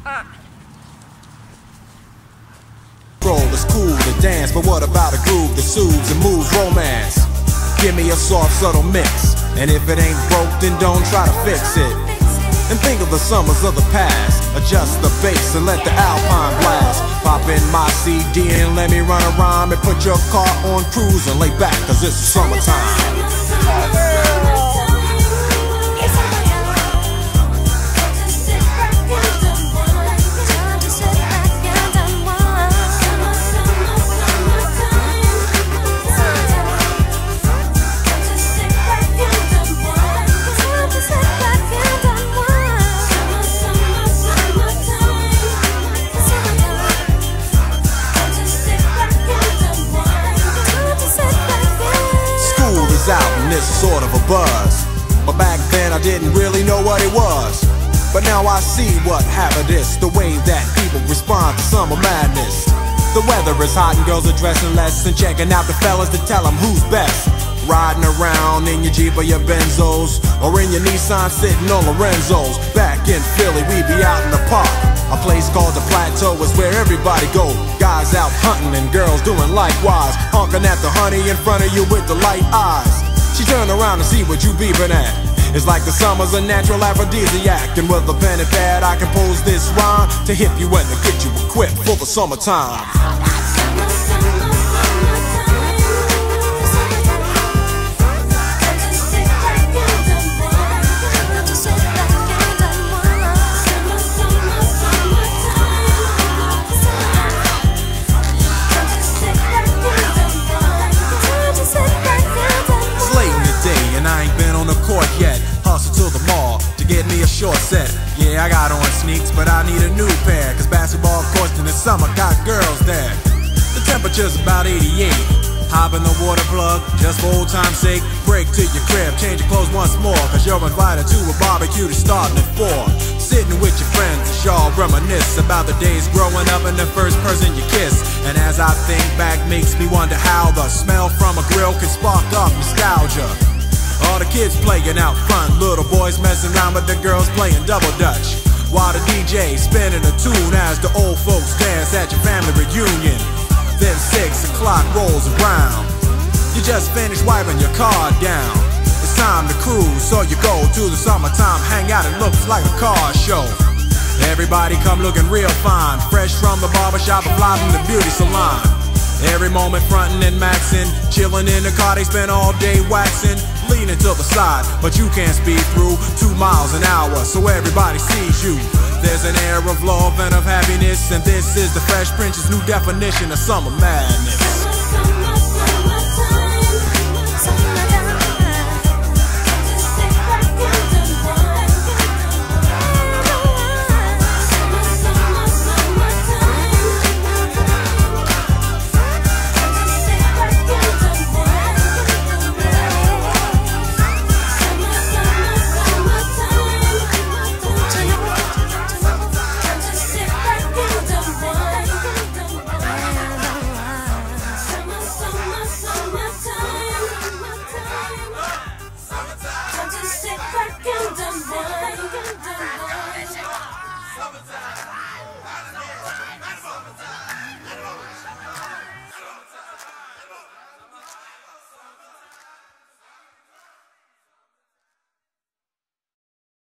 Roll is cool to dance, but what about a groove that soothes and moves romance? Give me a soft, subtle mix, and if it ain't broke, then don't try to fix it. And think of the summers of the past. Adjust the bass and let the Alpine blast. Pop in my CD and let me run a rhyme, and put your car on cruise and lay back, cause it's summertime. Out and it's sort of a buzz, but back then I didn't really know what it was. But now I see what happened is the way that people respond to summer madness. The weather is hot and girls are dressing less and checking out the fellas to tell them who's best. Riding around in your Jeep or your Benzos, or in your Nissan sitting on Lorenzo's. Back in Philly we be out in the park. A place called the Plateau is where everybody go. Guys out hunting and girls doing likewise, honking at the honey in front of you with the light eyes. She turn around and see what you beeping at. It's like the summer's a natural aphrodisiac, and with a pen and pad I compose this rhyme to hip you and to get you equipped for the summertime. Yet, hustle to the mall to get me a short set. Yeah, I got on sneaks, but I need a new pair, cause basketball courts in the summer got girls there. The temperature's about 88. Hop in the water plug, just for old time's sake. Break to your crib, change your clothes once more, cause you're invited to a barbecue that's starting at 4. Sitting with your friends as y'all reminisce about the days growing up and the first person you kiss. And as I think back, makes me wonder how the smell from a grill can spark up nostalgia. All the kids playing out front, little boys messing around with the girls playing double dutch, while the DJ spinning a tune as the old folks dance at your family reunion. Then 6 o'clock rolls around, you just finished wiping your car down. It's time to cruise, so you go to the summertime hangout. It looks like a car show. Everybody come looking real fine, fresh from the barbershop or fly from the beauty salon. Every moment frontin' and maxin', chillin' in the car, they spend all day waxin', leaning to the side, but you can't speed through 2 miles an hour, so everybody sees you. There's an air of love and of happiness, and this is the Fresh Prince's new definition of summer madness.